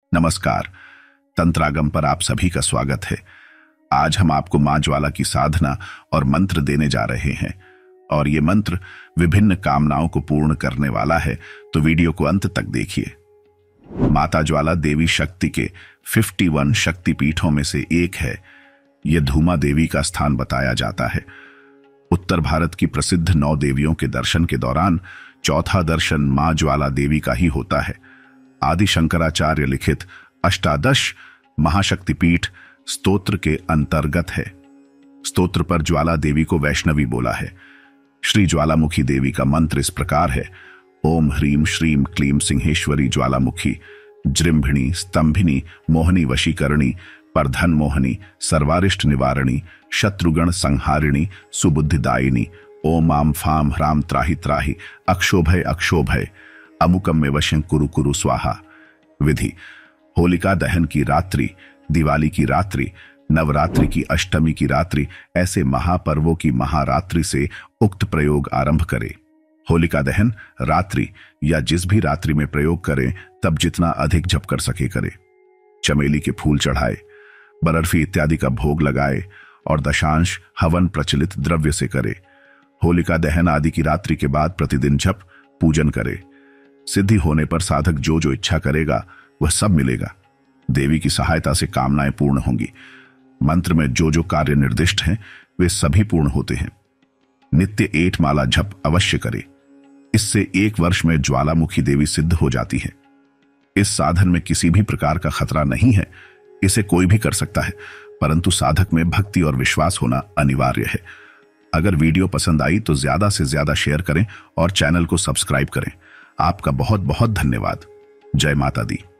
नमस्कार। तंत्रागम पर आप सभी का स्वागत है। आज हम आपको मां ज्वाला की साधना और मंत्र देने जा रहे हैं और ये मंत्र विभिन्न कामनाओं को पूर्ण करने वाला है, तो वीडियो को अंत तक देखिए। माता ज्वाला देवी शक्ति के 51 शक्तिपीठों में से एक है। यह धूमा देवी का स्थान बताया जाता है। उत्तर भारत की प्रसिद्ध 9 देवियों के दर्शन के दौरान चौथा दर्शन मां ज्वाला देवी का ही होता है। आदि शंकराचार्य लिखित अष्टादश महाशक्तिपीठ स्तोत्र के अंतर्गत है। स्तोत्र पर ज्वाला देवी को वैष्णवी बोला है। श्री ज्वालामुखी देवी का मंत्र इस प्रकार है: ओम ह्रीम श्रीम क्लीम सिंहेश्वरी ज्वालामुखी जृंभिणी स्तंभिनी मोहनी वशीकरणी परधन मोहनी सर्वारिष्ट निवारणी शत्रुगण संहारिणी सुबुद्धिदायिनी ओम आम फाम ह्राम त्राहि त्राहि अक्षोभय अक्षोभय अमुकम में वशं कुरु कुरु स्वाहा। विधि: होलिका दहन की रात्रि, दिवाली की रात्रि, नवरात्रि की अष्टमी की रात्रि, ऐसे महापर्वों की महारात्रि से उक्त प्रयोग आरंभ करें। होलिका दहन रात्रि या जिस भी रात्रि में प्रयोग करें, तब जितना अधिक जप कर सके करें। चमेली के फूल चढ़ाए, बर्फी इत्यादि का भोग लगाए और दशांश हवन प्रचलित द्रव्य से करे। होलिका दहन आदि की रात्रि के बाद प्रतिदिन जप पूजन करे। सिद्धि होने पर साधक जो जो इच्छा करेगा वह सब मिलेगा। देवी की सहायता से कामनाएं पूर्ण होंगी। मंत्र में जो जो कार्य निर्दिष्ट हैं वे सभी पूर्ण होते हैं। नित्य 8 माला जप अवश्य करे। इससे 1 वर्ष में ज्वालामुखी देवी सिद्ध हो जाती है। इस साधन में किसी भी प्रकार का खतरा नहीं है। इसे कोई भी कर सकता है, परंतु साधक में भक्ति और विश्वास होना अनिवार्य है। अगर वीडियो पसंद आई तो ज्यादा से ज्यादा शेयर करें और चैनल को सब्सक्राइब करें। आपका बहुत बहुत धन्यवाद। जय माता दी।